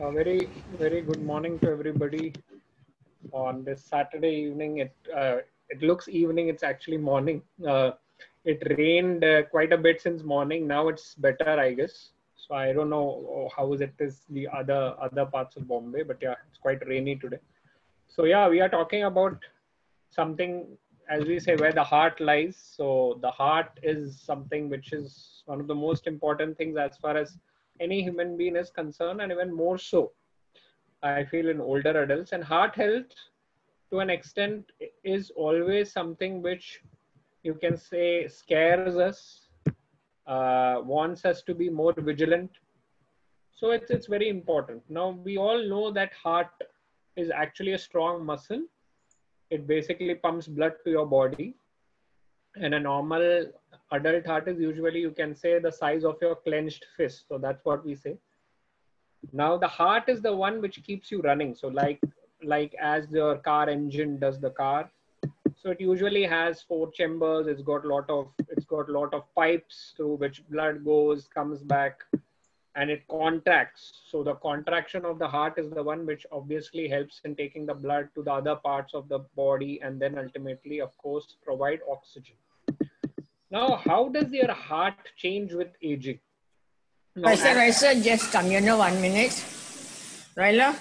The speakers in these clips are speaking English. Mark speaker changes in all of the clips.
Speaker 1: A very good morning to everybody on this Saturday evening. It looks evening. It's actually morning. It rained quite a bit since morning. Now it's better, I guess. So I don't know how it is the other parts of Bombay, but yeah, it's quite rainy today. So yeah, we are talking about something, as we say, where the heart lies. So the heart is something which is one of the most important things as far as any human being is concerned, and even more so I feel in older adults. And heart health, to an extent, is always something which you can say scares us, wants us to be more vigilant. So it's very important. Now we all know that heart is actually a strong muscle. It basically pumps blood to your body, and a normal adult heart is usually, you can say, the size of your clenched fist. So that's what we say. Now the heart is the one which keeps you running. So like as your car engine does the car. So it usually has four chambers. It's got lot of pipes through which blood goes, comes back, and it contracts. So the contraction of the heart is the one which obviously helps in taking the blood to the other parts of the body, and then ultimately, of course, provide oxygen. Now, how does your heart change with aging? Now,
Speaker 2: Raisa, just come. 1 minute. Ryla?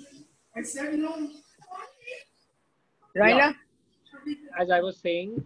Speaker 2: Ryla?
Speaker 1: As I was saying,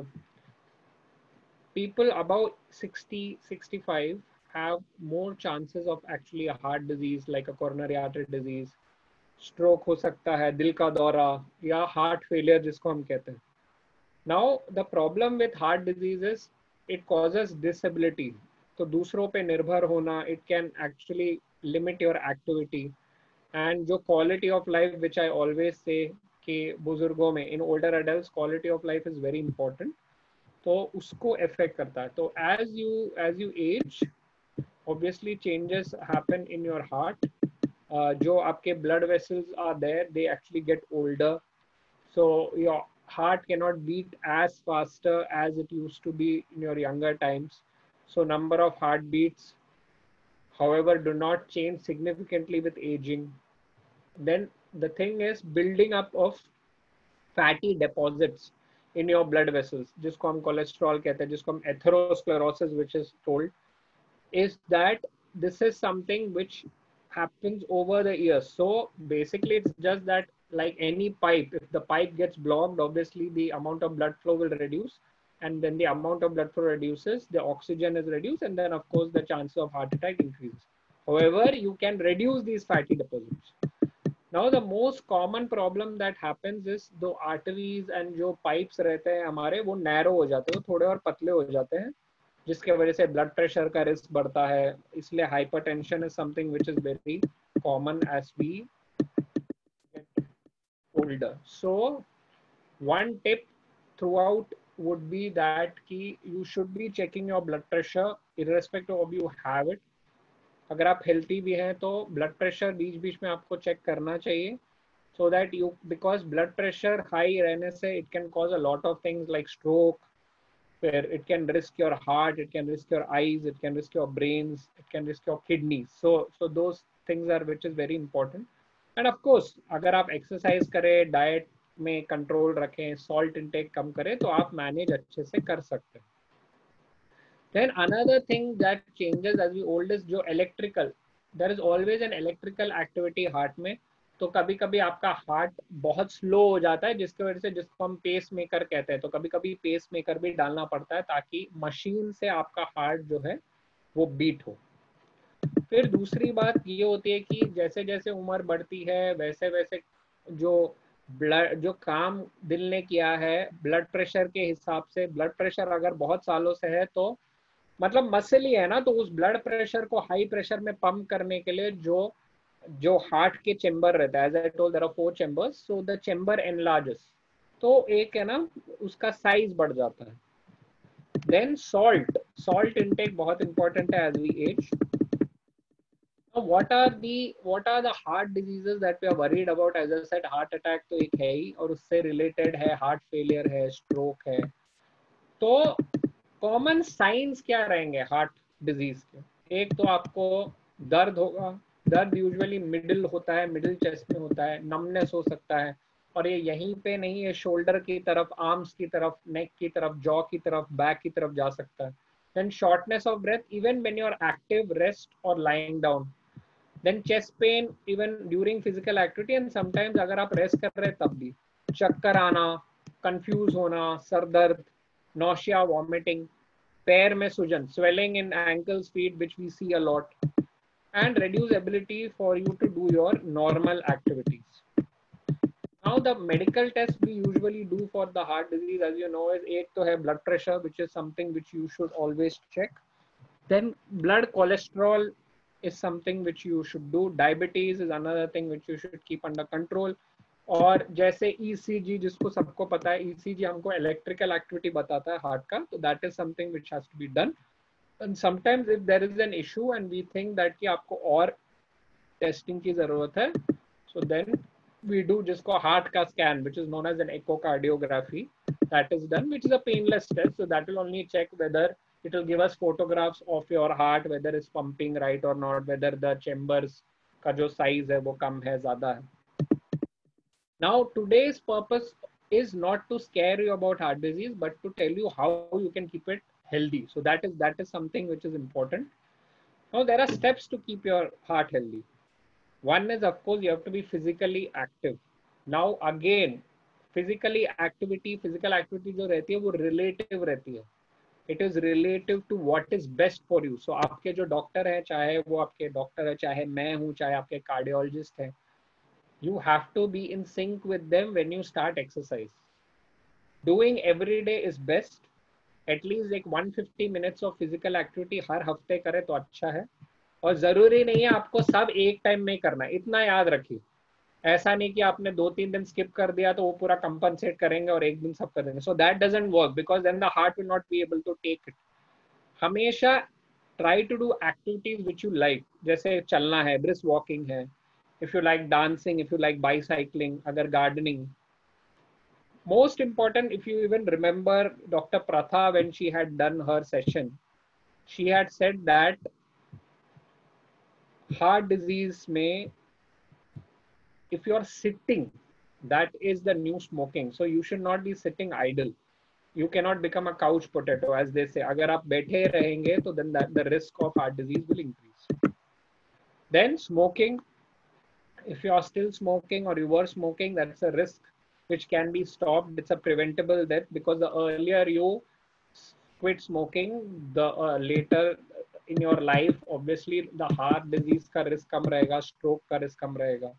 Speaker 1: people above 60, 65 have more chances of actually a heart disease like a coronary artery disease, stroke हो सकता है, दिल का दौरा या heart failure जिसको हम कहते हैं. Now the problem with heart disease is it causes disability. तो दूसरों पे निर्भर होना, it can actually limit your activity. And जो quality of life, which I always say कि बुजुर्गों में, in older adults, quality of life is very important. तो उसको affect करता है. तो as you age, obviously changes happen in your heart. जो आपके blood vessels are there, they actually get older. So your heart cannot beat as faster as it used to be in your younger times. So number of heartbeats, however, do not change significantly with aging. Then the thing is building up of fatty deposits in your blood vessels, जिसको हम cholesterol कहते हैं, जिसको हम atherosclerosis, which is told, is that this is something which happens over the years. So basically it's just that, like any pipe, if the pipe gets blocked, obviously the amount of blood flow will reduce, and then the amount of blood flow reduces, the oxygen is reduced, and then of course the chance of heart attack increases. However, you can reduce these fatty deposits. Now the most common problem that happens is the arteries and जो pipes रहते हैं हमारे, वो narrow हो जाते हैं, थोड़े और पतले हो जाते हैं, जिसके वजह से ब्लड प्रेशर का रिस्क बढ़ता है. इसलिए hypertension is something which is very common as we get older. So one tip throughout would be that कि you should be checking your blood pressure irrespective of you have it. अगर आप healthy भी हैं तो blood pressure बीच बीच में आपको check करना चाहिए, so that you, because blood pressure high रहने से it can cause a lot of things like stroke, where it can risk your heart, it can risk your eyes, it can risk your brains, it can risk your kidneys. So those things are which is very important. And of course, अगर आप exercise करें, diet में control रखें, salt intake कम करें, तो आप manage अच्छे से कर सकते हैं. Then another thing that changes as we old is जो electrical, there is always an electrical activity heart में. तो कभी कभी आपका हार्ट बहुत स्लो हो जाता है, जिसकी वजह से, जिसको हम पेस मेकर कहते हैं, तो कभी कभी पेस मेकर भी डालना पड़ता है ताकि मशीन से आपका हार्ट जो है वो बीट हो. फिर दूसरी बात ये होती है कि जैसे जैसे उम्र बढ़ती है वैसे वैसे जो ब्लड, जो काम दिल ने किया है ब्लड प्रेशर के हिसाब से, ब्लड प्रेशर अगर बहुत सालों से है तो मतलब मसल ही है ना, तो उस ब्लड प्रेशर को हाई प्रेशर में पंप करने के लिए जो हार्ट के चेंबर रहता है, as I told there are 4 chambers, so the chamber enlarges, तो एक है ना उसका साइज बढ़ जाता है. देन सॉल्ट इनटेक बहुत इंपॉर्टेंट है as we age. what are the heart diseases that we are worried about? As I said, heart attack तो एक है ही, और उससे रिलेटेड है हार्ट फेलियर है, स्ट्रोक है. तो कॉमन साइंस क्या रहेंगे हार्ट डिजीज के? एक तो आपको दर्द होगा, दर्द यूजुअली मिडिल होता है, मिडिल चेस्ट में होता है, नमनेस हो सकता है, और ये यहीं पे नहीं, ये शोल्डर की तरफ, आर्म्स की तरफ, नेक की तरफ, जॉ की तरफ, बैक की तरफ जा सकता है. Then shortness of breath even when you're active, rest or lying down. Then chest pain even during physical activity, and sometimes अगर आप रेस्ट कर रहे हैं तब भी चक्कर आना, कंफ्यूज होना, सर दर्द, nausea, vomiting, पैर में सूजन, swelling in ankles, feet, which we see a lot, and reduce ability for you to do your normal activities. Now the medical test we usually do for the heart disease, as you know, is एक तो है blood pressure, which is something which you should always check. Then blood cholesterol is something which you should do. Diabetes is another thing which you should keep under control. और जैसे ECG, जिसको सबको पता है, ECG हमको electrical activity बताता है heart का, तो that is something which has to be done. And sometimes if there is an issue and we think that कि आपको और testing की जरूरत है, so then we do जिसको heart का scan, which is known as an echocardiography, that is done, which is a painless test. So that will only check whether it will give us photographs of your heart, whether it's pumping right or not, whether the chambers का जो size है वो कम है ज़्यादा है. Now today's purpose is not to scare you about heart disease, but to tell you how you can keep it healthy. So that is something which is important. Now there are steps to keep your heart healthy. One is, of course, you have to be physically active. Now again, physical activity जो रहती है वो relative रहती है. It is relative to what is best for you. So आपके जो doctor हैं, चाहे वो आपके डॉक्टर है, चाहे मैं हूँ, चाहे आपके कार्डियोलॉजिस्ट हैं, you have to be in sync with them when you start exercise. Doing every day is best. At least like 150 minutes of physical activity हर हफ्ते करें तो अच्छा है. और जरूरी नहीं है आपको सब एक टाइम में करना है, इतना याद रखिए. ऐसा नहीं कि आपने 2-3 दिन स्किप कर दिया तो वो पूरा कंपनसेट करेंगे और एक दिन सब कर देंगे. So that doesn't work, because then the heart will not be able to take it. हमेशा try to do activities which you like, जैसे चलना है, ब्रिस्क वॉकिंग है, if you like dancing, if you like bicycling, अगर gardening. Most important, if you even remember Dr. Pratha, when she had done her session, she had said that heart disease may, if you are sitting, that is the new smoking. So you should not be sitting idle. You cannot become a couch potato, as they say. अगर आप बैठे रहेंगे तो then that the risk of heart disease will increase. Then smoking, if you are still smoking or you were smoking, that's a risk which can be stopped. It's a preventable death, because the earlier you quit smoking, the later in your life, obviously the heart disease का risk कम रहेगा, stroke का risk कम रहेगा.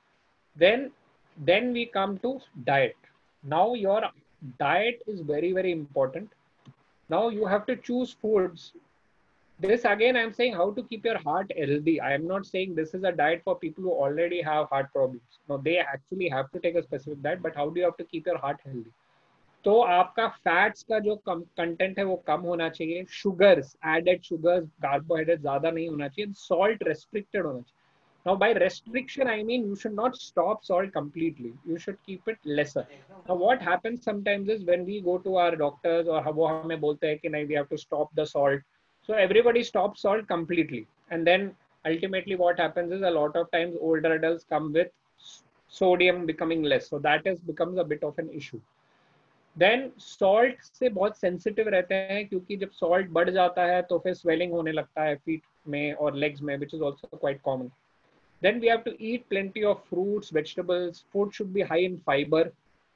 Speaker 1: Then we come to diet. Now your diet is very, very important. Now you have to choose foods. This again, I'm saying how to keep your heart healthy. I am not saying this is a diet for people who already have heart problems. No, they actually have to take a specific diet, but how do you have to keep your heart healthy? तो आपका fats का जो content है वो कम होना चाहिए, sugars, added sugars, carbohydrate ज्यादा नहीं होना चाहिए, सॉल्ट रेस्ट्रिक्टेड होना चाहिए. Now by restriction I mean you should not stop salt completely, you should keep it lesser. Now what happens sometimes is when we go to our doctors और वो हमें बोलते हैं कि नहीं, we have to stop the salt, so everybody stops salt completely, and then ultimately what happens is a lot of times older adults come with sodium becoming less, so that is becomes a bit of an issue. Then salt से बहुत sensitive रहते हैं, क्योंकि जब salt बढ़ जाता है तो फिर स्वेलिंग होने लगता है फीट में और लेग्स में, which is also quite common. Then we have to eat plenty of fruits, vegetables. Food should be high in fibre.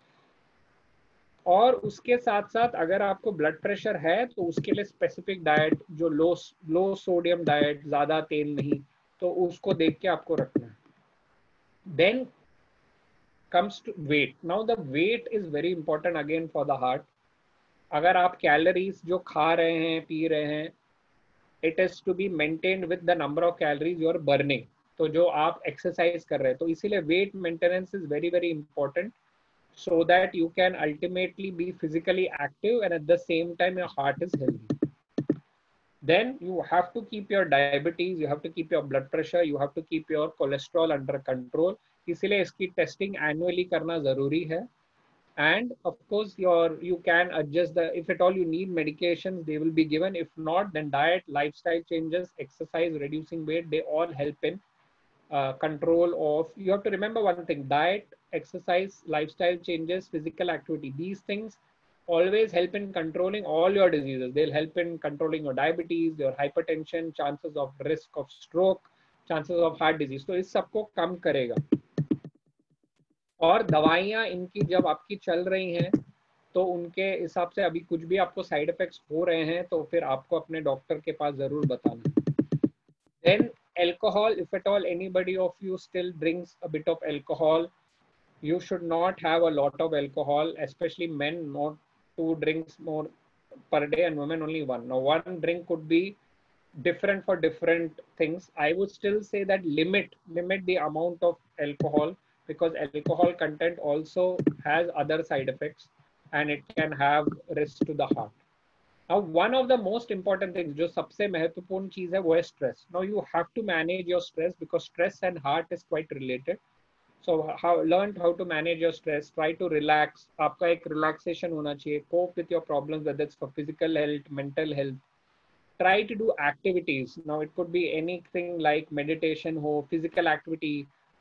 Speaker 1: और उसके साथ साथ अगर आपको ब्लड प्रेशर है तो उसके लिए स्पेसिफिक डाइट, जो लो सोडियम डाइट, ज्यादा तेल नहीं, तो उसको देख के आपको रखना है. Then comes to weight. Now the weight is very important again for the heart. अगर आप कैलोरीज जो खा रहे हैं, पी रहे हैं, it is to be maintained with the number of calories you are burning. तो जो आप एक्सरसाइज कर रहे हैं, तो इसीलिए weight maintenance is very, very important, so that you can ultimately be physically active and at the same time your heart is healthy. Then you have to keep your diabetes, you have to keep your blood pressure, you have to keep your cholesterol under control. इसीलिए इसकी testing annually करना जरूरी है. And of course you can adjust the, if at all you need medications, they will be given. If not, then diet, lifestyle changes, exercise, reducing weight, they all help in control of, you have to remember one thing: diet, exercise, lifestyle changes, physical activity. These things always help in controlling all your diseases. They'll help in controlling your diabetes, your hypertension, chances of risk of stroke, chances of heart disease. तो इस सबको कम करेगा. और दवाइयाँ इनकी जब आपकी चल रही हैं तो उनके हिसाब से अभी कुछ भी आपको साइड इफेक्ट्स हो रहे हैं तो फिर आपको अपने डॉक्टर के पास जरूर बताना. Then alcohol, if at all anybody of you still drinks a bit of alcohol, you should not have a lot of alcohol, especially men, not 2 drinks more per day and women only one. Now, one drink could be different for different things. I would still say that limit the amount of alcohol, because alcohol content also has other side effects and it can have risk to the heart. Now, one of the most important things, जो सबसे महत्वपूर्ण चीज है वो है stress. Now, you have to manage your stress because stress and heart is quite related. So, learn how to manage your stress. Try to relax. आपका एक relaxation होना चाहिए. Cope with your problems, whether it's for physical health, mental health. Try to do activities. Now, it could be anything like meditation or physical activity,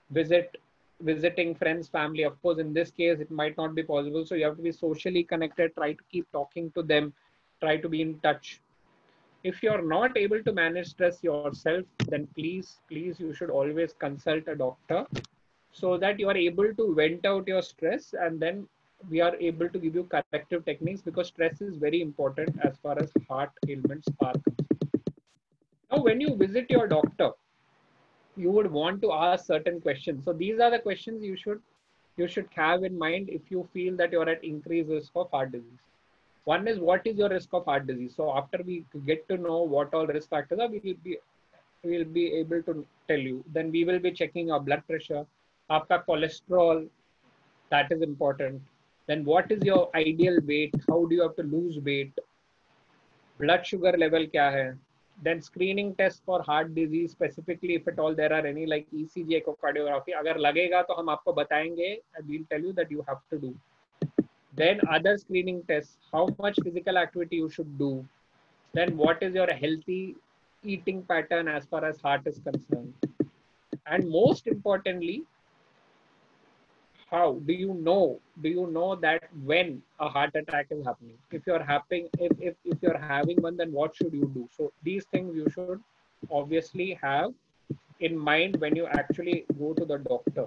Speaker 1: visiting friends, family. Of course, in this case, it might not be possible. So you have to be socially connected. Try to keep talking to them. Try to be in touch. If you're not able to manage stress yourself, then please, you should always consult a doctor so that you are able to vent out your stress, and then we are able to give you corrective techniques, because stress is very important as far as heart ailments are concerned. Now, when you visit your doctor, you would want to ask certain questions. So these are the questions you should have in mind if you feel that you're at increased risk of heart disease. One is, what is your risk of heart disease? So after we get to know what all risk factors are, we will be able to tell you. Then we will be checking your blood pressure, आपका cholesterol, that is important. Then what is your ideal weight? How do you have to lose weight? Blood sugar level क्या है? Then screening test for heart disease, specifically if at all there are any like ECG, echocardiography. अगर लगेगा तो हम आपको बताएंगे and we'll tell you that you have to do. Then other screening tests, how much physical activity you should do. Then what is your healthy eating pattern as far as heart is concerned. And most importantly, how do you know that when a heart attack is happening? If you're having one, then what should you do? So these things you should obviously have in mind when you actually go to the doctor.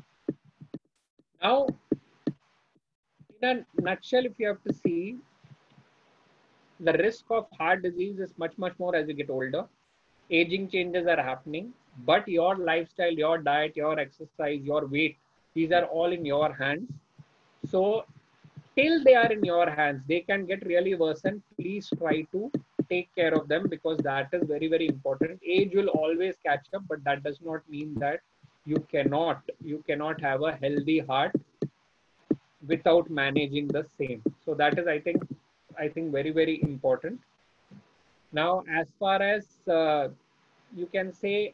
Speaker 1: Now, in a nutshell, if you have to see, the risk of heart disease is much more as you get older. Aging changes are happening, but your lifestyle, your diet, your exercise, your weight, these are all in your hands. So till they are in your hands, they can get really worsened. Please try to take care of them, because that is very important. Age will always catch up, but that does not mean that you cannot have a healthy heart without managing the same. So that is, I think very important. Now, as far as you can say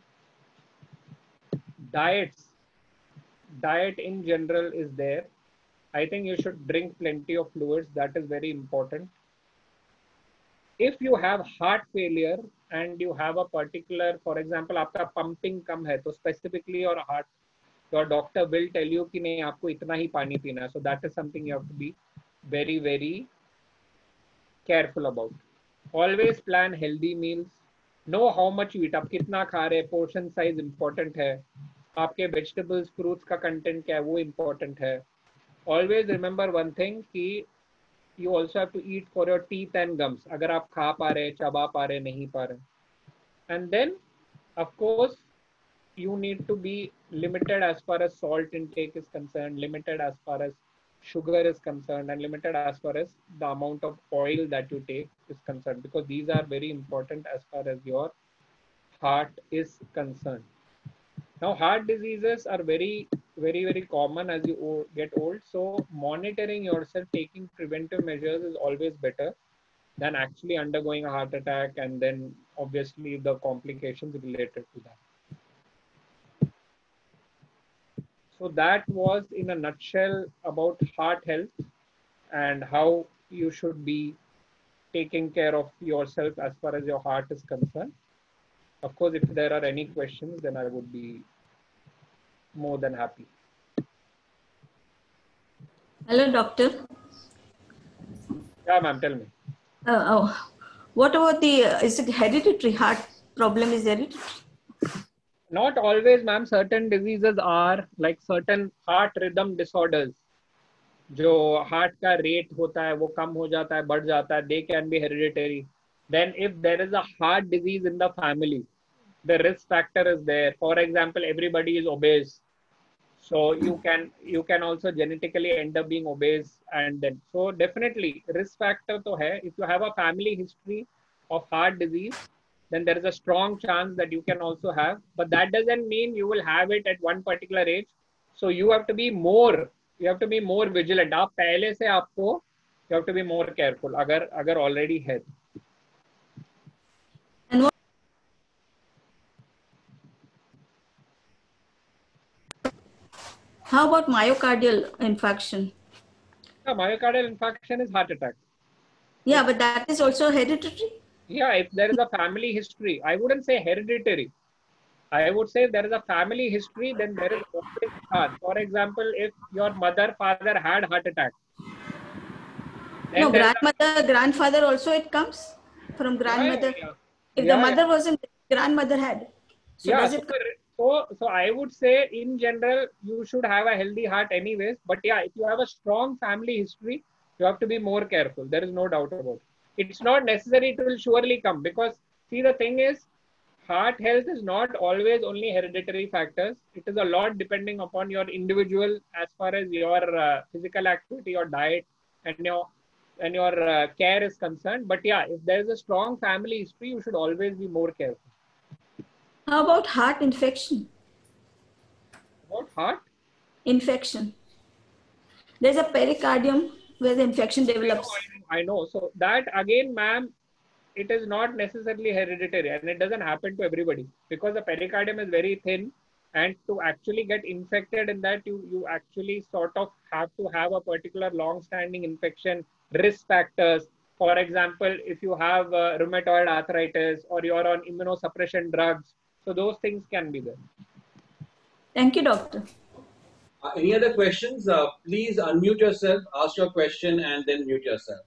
Speaker 1: diet in general is there. I think you should drink plenty of fluids. That is very important. If you have heart failure and you have a particular, for example, आपका pumping कम है, तो specifically your doctor will tell you कि नहीं, आपको इतना ही पानी पीना है. So that is something you have to be very careful about. Always plan healthy meals. Know how much you eat. आप कितना खा रहे हैं, portion size important है. आपके vegetables, fruits का content क्या है, वो important है. Always remember one thing कि you also have to eat for your teeth and gums. अगर आप खा पा रहे, चबा पा रहे, नहीं पा रहे. And then, of course, you need to be limited as far as salt intake is concerned, limited as far as sugar is concerned, and limited as far as the amount of oil that you take is concerned, because these are very important as far as your heart is concerned. Now, heart diseases are very common as you get old. So monitoring yourself, taking preventive measures is always better than actually undergoing a heart attack and then obviously the complications related to that. So that was in a nutshell about heart health and how you should be taking care of yourself as far as your heart is concerned. Of course, if there are any questions, then I would be more than happy.
Speaker 3: Hello, doctor.
Speaker 1: Yeah, ma'am, tell me.
Speaker 3: What about is it hereditary? Heart problem is hereditary?
Speaker 1: Not always, ma'am. Certain diseases are like certain heart rhythm disorders. जो heart का rate होता है वो कम हो जाता है, बढ़ जाता है, they can be hereditary. Then if there is a heart disease in the family, the risk factor is there. For example, everybody is obese, so you can also genetically end up being obese, and then so definitely risk factor to hai. If you have a family history of heart disease, then there is a strong chance that you can also have, but that doesn't mean you will have it at one particular age. So you have to be more vigilant. आप पहले से आपको you have to be more careful अगर already है.
Speaker 3: And what, how about myocardial infarction?
Speaker 1: Yeah, myocardial infarction is heart attack.
Speaker 3: Yeah, but that is also hereditary.
Speaker 1: Yeah, if there is a family history, I wouldn't say hereditary. I would say if there is a family history, then there is always a chance. For example, if your mother, father had heart attack.
Speaker 3: No, grandmother, grandfather also it comes from grandmother.
Speaker 1: Yeah.
Speaker 3: If the mother wasn't, grandmother had. So
Speaker 1: yeah,
Speaker 3: does it
Speaker 1: so I would say in general, you should have a healthy heart anyways. But yeah, if you have a strong family history, you have to be more careful. There is no doubt about it. It's not necessary, it will surely come, because see, the thing is, heart health is not always only hereditary factors. It is a lot depending upon your individual as far as your physical activity, your diet, and your care is concerned. But yeah, if there is a strong family history, you should always be more careful.
Speaker 3: How about heart infection?
Speaker 1: About heart
Speaker 3: infection? There's a pericardium where the infection develops.
Speaker 1: I know. So that again, ma'am, it is not necessarily hereditary, and it doesn't happen to everybody, because the pericardium is very thin, and to actually get infected in that, you actually sort of have to have a particular long-standing infection, risk factors. For example, if you have rheumatoid arthritis or you're on immunosuppression drugs, so those things can be there.
Speaker 3: Thank you, doctor.
Speaker 4: Any other questions? Please unmute yourself, ask your question, and then mute yourself.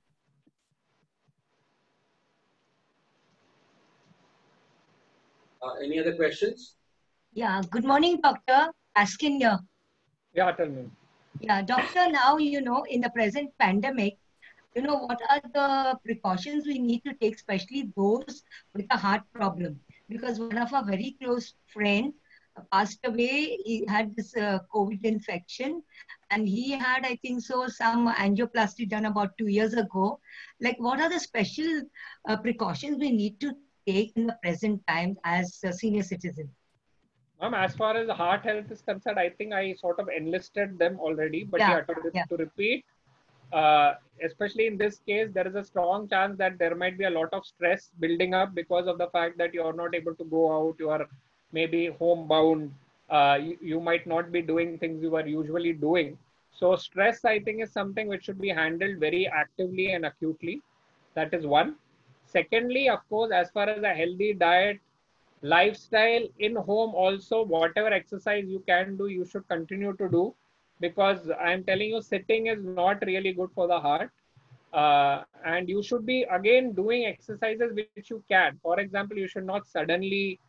Speaker 4: Any other questions?
Speaker 5: Yeah, good morning, Dr. Askin here.
Speaker 1: Yeah, tell me.
Speaker 5: Yeah, doctor, now, in the present pandemic, what are the precautions we need to take, especially those with a heart problem? Because one of our very close friends passed away. He had this COVID infection, and he had, I think so, some angioplasty done about 2 years ago. Like, what are the special precautions we need to take in the present time as a senior citizen?
Speaker 1: As far as the heart health is concerned, I think I sort of enlisted them already. But to repeat, especially in this case, there is a strong chance that there might be a lot of stress building up because of the fact that you are not able to go out, you are maybe homebound, you might not be doing things you are usually doing. So stress, I think, is something which should be handled very actively and acutely. That is one. Secondly, of course, as far as a healthy diet, lifestyle in home also, whatever exercise you can do, you should continue to do, because I'm telling you, sitting is not really good for the heart. And you should be again doing exercises which you can. For example, you should not suddenly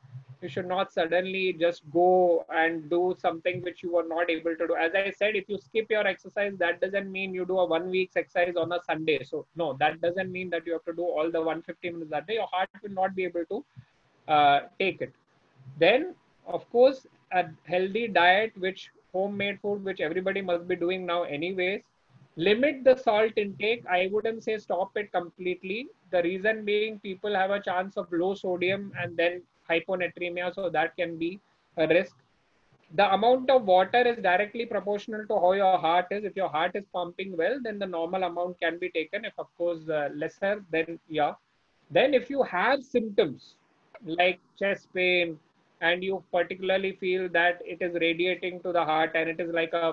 Speaker 1: just go and do something which you were not able to do. As I said, if you skip your exercise, that doesn't mean you do a 1 week's exercise on a Sunday. So no, that doesn't mean that you have to do all the 150 minutes that day. Your heart will not be able to take it. Then, of course, a healthy diet, which homemade food, which everybody must be doing now anyways. Limit the salt intake. I wouldn't say stop it completely. The reason being, people have a chance of low sodium and then hyponatremia, so that can be a risk. The amount of water is directly proportional to how your heart is. If your heart is pumping well, then the normal amount can be taken. If, of course, lesser, then yeah. Then if you have symptoms like chest pain, and you particularly feel that it is radiating to the heart, and it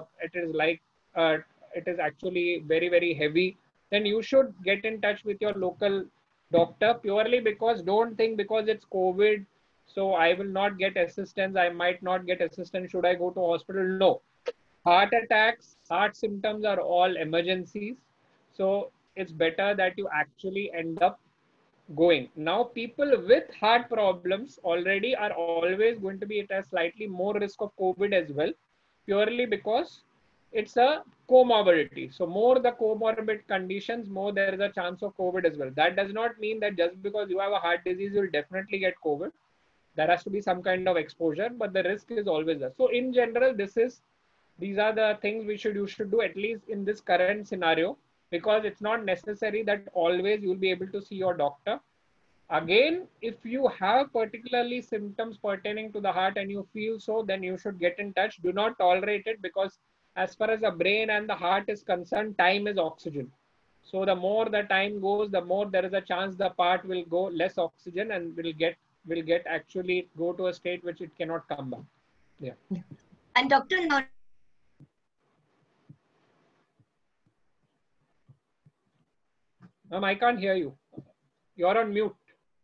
Speaker 1: is actually very, very heavy, then you should get in touch with your local doctor, purely because don't think because it's COVID so I will not get assistance. I might not get assistance. Should I go to hospital? No. Heart attacks, heart symptoms are all emergencies. So it's better that you actually end up going. Now, people with heart problems already are always going to be at a slightly more risk of COVID as well, purely because it's a comorbidity. So more the comorbid conditions, more there is a chance of COVID as well. That does not mean that just because you have a heart disease, you'll definitely get COVID. There has to be some kind of exposure, but the risk is always there. So in general, these are the things you should do at least in this current scenario, because it's not necessary that always you'll be able to see your doctor. Again, if you have particularly symptoms pertaining to the heart and you feel so, then you should get in touch. Do not tolerate it, because as far as the brain and the heart is concerned, time is oxygen. So the more the time goes, the more there is a chance the part will go less oxygen and will get actually go to a state which it cannot come back. Yeah.
Speaker 5: And doctor, now
Speaker 1: Ma'am, I can't hear you. You're on mute.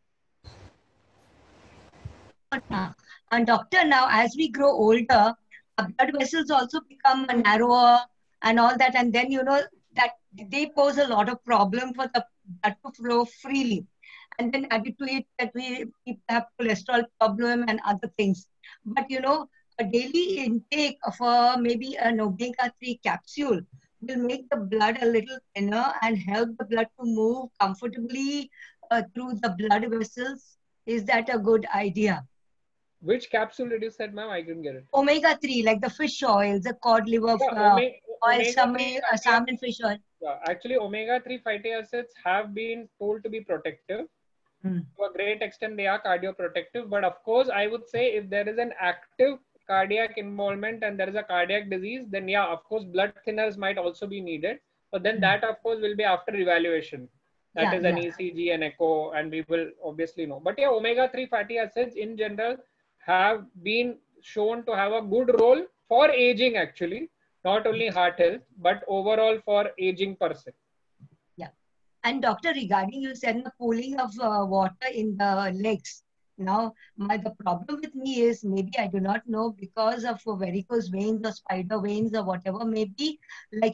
Speaker 5: and doctor, now as we grow older, our blood vessels also become narrower and all that, and then that they pose a lot of problem for the blood to flow freely. And then added to it that people have cholesterol problem and other things. But a daily intake of maybe an omega-3 capsule will make the blood a little thinner and help the blood to move comfortably through the blood vessels. Is that a good idea?
Speaker 1: Which capsule did you said, ma'am? I couldn't get it.
Speaker 5: Omega-3, like the fish oils, the cod liver oil, salmon fish oil.
Speaker 1: Yeah, actually, omega-3 fatty acids have been told to be protective. To a great extent, they are cardioprotective. But of course, I would say if there is an active cardiac involvement and there is a cardiac disease, then yeah, of course, blood thinners might also be needed. But then that, of course, will be after evaluation. That is an ECG and echo, and we will obviously know. But yeah, omega-3 fatty acids in general have been shown to have a good role for aging, actually. Not only heart health, but overall for aging per se.
Speaker 5: Yeah. And doctor, regarding you said the pooling of water in the legs. Now, the problem with me is maybe I do not know because of varicose veins or spider veins or whatever. Maybe like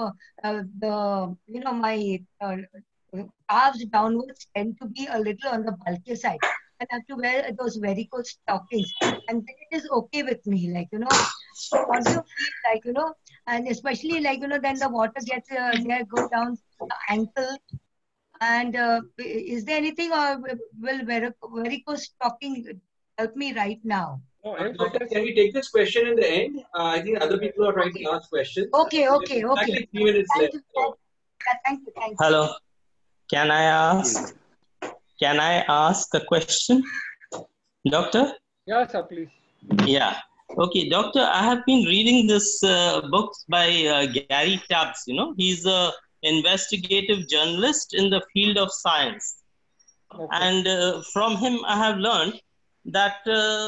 Speaker 5: my calves downwards tend to be a little on the bulkier side. And I have to wear those varicose stockings, and then it is okay with me, So what do you feel like, and especially then the water gets there, go down to the ankle, and is there anything, or will varicose stocking help me right now?
Speaker 4: Can we take this question in the end? I think other people are trying to ask questions.
Speaker 5: Okay.
Speaker 4: Exactly 3 minutes left.
Speaker 5: Thank you.
Speaker 6: Hello. Can I ask a question, doctor?
Speaker 1: Yes, sir, please.
Speaker 6: Yeah. Okay, doctor, I have been reading this books by Gary Tubbs. He's a investigative journalist in the field of science. Okay. And from him, I have learned that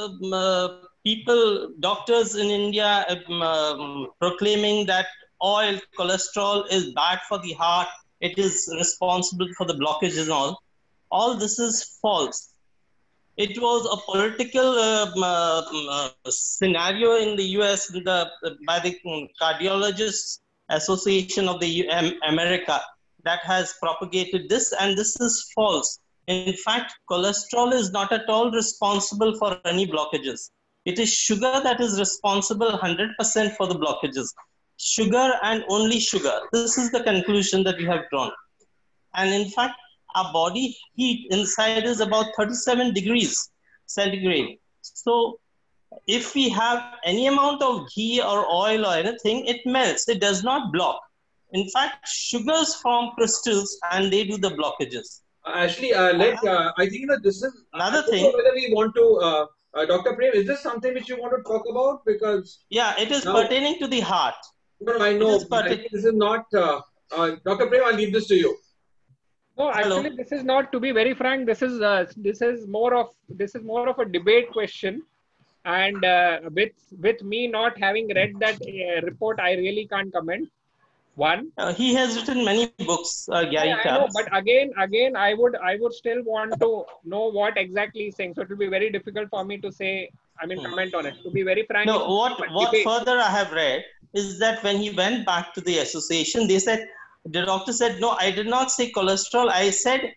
Speaker 6: doctors in India proclaiming that oil, cholesterol is bad for the heart, it is responsible for the blockages and all this is false. It was a political scenario in the US by the Cardiologists Association of the America that has propagated this, and this is false. In fact, cholesterol is not at all responsible for any blockages. It is sugar that is responsible 100% for the blockages. Sugar and only sugar. This is the conclusion that we have drawn. And in fact, our body heat inside is about 37 degrees centigrade. So if we have any amount of ghee or oil or anything, it melts. It does not block. In fact, sugars form crystals and they do the blockages.
Speaker 4: Actually, I think that this is
Speaker 6: another thing.
Speaker 4: Whether we want to, Dr. Prem, is this something which you want to talk about? Because
Speaker 6: yeah, it is pertaining to the heart.
Speaker 4: No, I know. This is not. Dr. Prem, I'll leave this to you.
Speaker 1: No, actually, this is not. To be very frank, this is more of a debate question, and with me not having read that report, I really can't comment. One.
Speaker 6: He has written many books, Gary
Speaker 1: I know,
Speaker 6: Taubes.
Speaker 1: but again, I would still want to know what exactly he's saying. So it will be very difficult for me to say, comment on it. To be very frank,
Speaker 6: No,
Speaker 1: it's
Speaker 6: what further I have read is that when he went back to the association, the doctor said, no, I did not say cholesterol. I said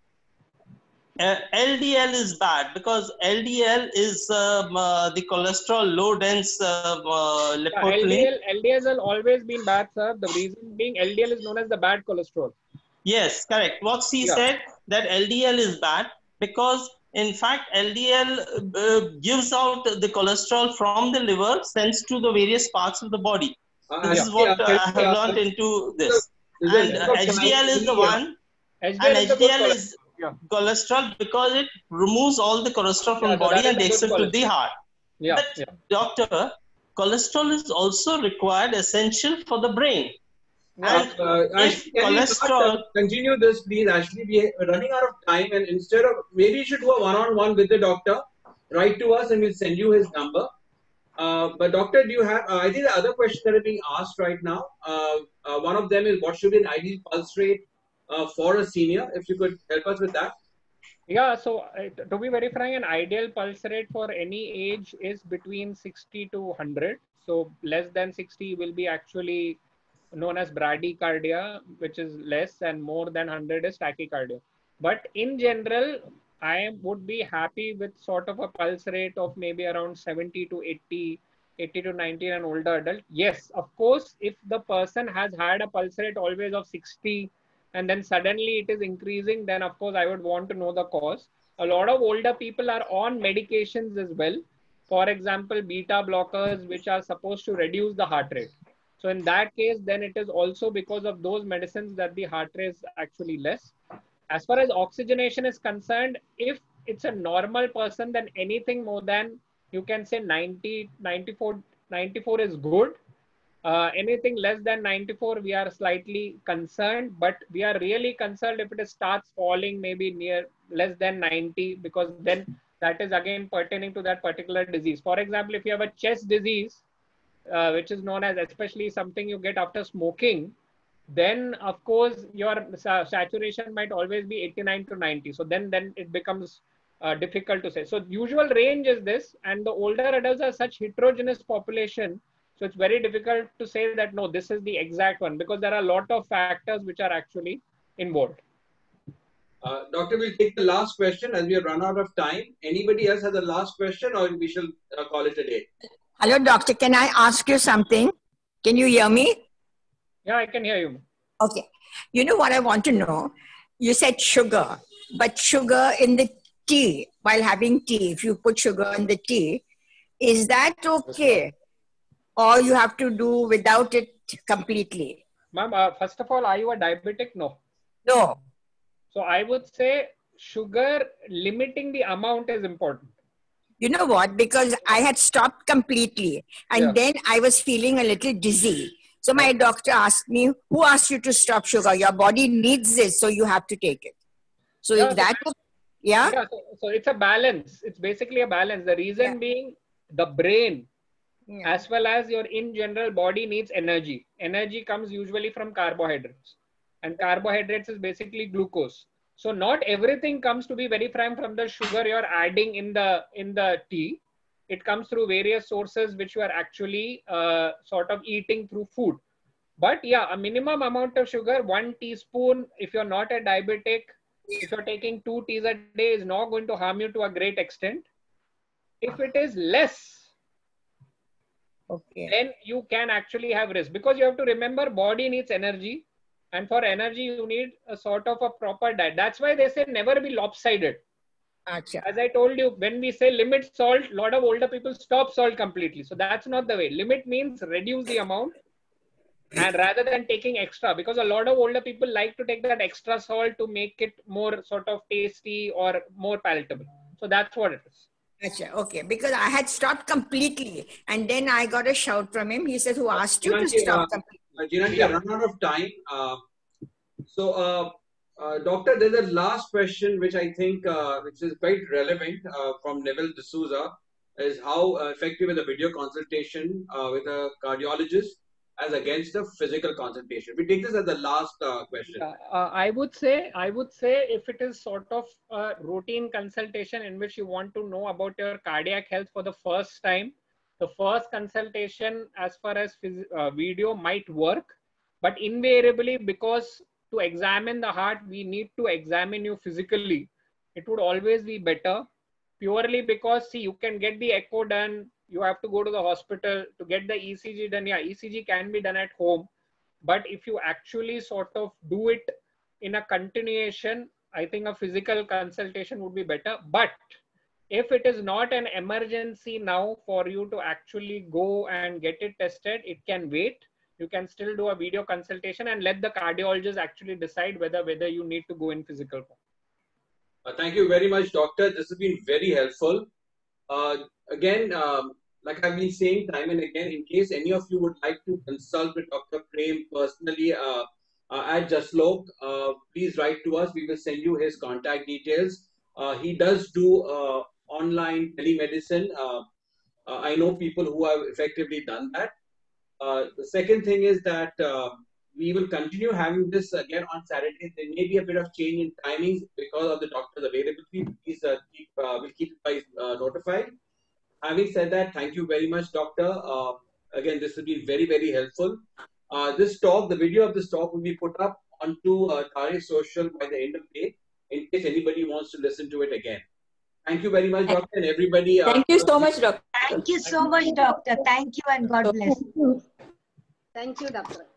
Speaker 6: LDL is bad because LDL is the cholesterol low dense lipoprotein.
Speaker 1: LDL has always been bad, sir. The reason being LDL is known as the bad cholesterol.
Speaker 6: Yes, correct. What he said that LDL is bad because in fact LDL gives out the cholesterol from the liver, sends to the various parts of the body. This is what I have learned into this. And HDL is the one, HDL is cholesterol because it removes all the cholesterol from the body and takes it to the heart. But doctor, cholesterol is also required, essential for the brain. And if cholesterol...
Speaker 4: continue this, please. Actually, we are running out of time, and instead of, maybe you should do a one-on-one with the doctor. Write to us and we'll send you his number. But doctor, do you have, I think the other questions that are being asked right now, one of them is what should be an ideal pulse rate for a senior? If you could help us with that.
Speaker 1: Yeah, so to be very frank, an ideal pulse rate for any age is between 60 to 100. So less than 60 will be actually known as bradycardia, which is less, and more than 100 is tachycardia. But in general, I would be happy with sort of a pulse rate of maybe around 70 to 80, 80 to 90 an older adult. Yes, of course, if the person has had a pulse rate always of 60 and then suddenly it is increasing, then of course I would want to know the cause. A lot of older people are on medications as well. For example, beta blockers, which are supposed to reduce the heart rate. So in that case, then it is also because of those medicines that the heart rate is actually less. As far as oxygenation is concerned, if it's a normal person, then anything more than, you can say 90, 94 is good. Anything less than 94, we are slightly concerned, but we are really concerned if it starts falling maybe near less than 90, because then that is again pertaining to that particular disease. For example, if you have a chest disease, which is known as, especially something you get after smoking, then of course your saturation might always be 89 to 90. So then it becomes difficult to say. So usual range is this, and the older adults are such heterogeneous population. So it's very difficult to say that, no, this is the exact one, because there are a lot of factors which are actually involved.
Speaker 4: Doctor, we'll take the last question as we have run out of time. Anybody else has a last question, or we shall call it a day?
Speaker 2: Hello, doctor. Can I ask you something? Can you hear me?
Speaker 1: Yeah, I can hear you.
Speaker 2: Okay. You know what I want to know? You said sugar, but sugar in the tea, while having tea, if you put sugar in the tea, is that okay? Or you have to do without it completely?
Speaker 1: Ma'am, first of all, are you a diabetic? No.
Speaker 2: No.
Speaker 1: So I would say sugar, limiting the amount is important.
Speaker 2: You know what? Because I had stopped completely, and then I was feeling a little dizzy. So my doctor asked me, who asked you to stop sugar? Your body needs this, so you have to take it. So is that,
Speaker 1: so it's a balance. It's basically a balance. The reason being, the brain, as well as your in general body, needs energy. Energy comes usually from carbohydrates, and carbohydrates is basically glucose. So not everything comes, to be very frank, from the sugar you're adding in the tea. It comes through various sources which you are actually sort of eating through food. But yeah, a minimum amount of sugar, 1 teaspoon, if you're not a diabetic, if you're taking 2 teas a day, is not going to harm you to a great extent. If it is less, then you can actually have risk, because you have to remember, body needs energy. And for energy, you need a sort of a proper diet. That's why they say never be lopsided.
Speaker 2: Achha.
Speaker 1: As I told you, when we say limit salt, a lot of older people stop salt completely. So that's not the way. Limit means reduce the amount, and rather than taking extra, because a lot of older people like to take that extra salt to make it more sort of tasty or more palatable. So that's what it is.
Speaker 2: Achha, okay, because I had stopped completely, and then I got a shout from him. He said, who asked you to stop completely?
Speaker 4: Jinanji, I run out of time. Doctor, there's a last question which I think which is quite relevant from Neville D'Souza, is how effective is a video consultation with a cardiologist? as against a physical consultation? We take this as the last question.
Speaker 1: I would say if it is sort of a routine consultation in which you want to know about your cardiac health for the first time, the first consultation as far as video might work, but invariably, because to examine the heart, we need to examine you physically. It would always be better, purely because, see, you can get the echo done, you have to go to the hospital to get the ECG done. Yeah, ECG can be done at home, but if you actually sort of do it in a continuation, I think a physical consultation would be better. But if it is not an emergency now for you to actually go and get it tested, it can wait. You can still do a video consultation and let the cardiologist actually decide whether you need to go in physical form.
Speaker 4: Thank you very much, doctor. This has been very helpful. Again, like I've been saying time and again, in case any of you would like to consult with Dr. Prem personally at Jaslok, please write to us. We will send you his contact details. He does do online telemedicine. I know people who have effectively done that. The second thing is that we will continue having this again on Saturday. There may be a bit of change in timings because of the doctor's availability. Please we'll keep you guys notified. Having said that, thank you very much, doctor. Again, this has been very, very helpful. This talk, the video of this talk will be put up onto Tariq Social by the end of the day, in case anybody wants to listen to it again. Thank you very much, doctor, and everybody.
Speaker 3: Thank you so much, doctor.
Speaker 5: Thank you so much, doctor. Thank you and God bless.
Speaker 7: Thank you, doctor.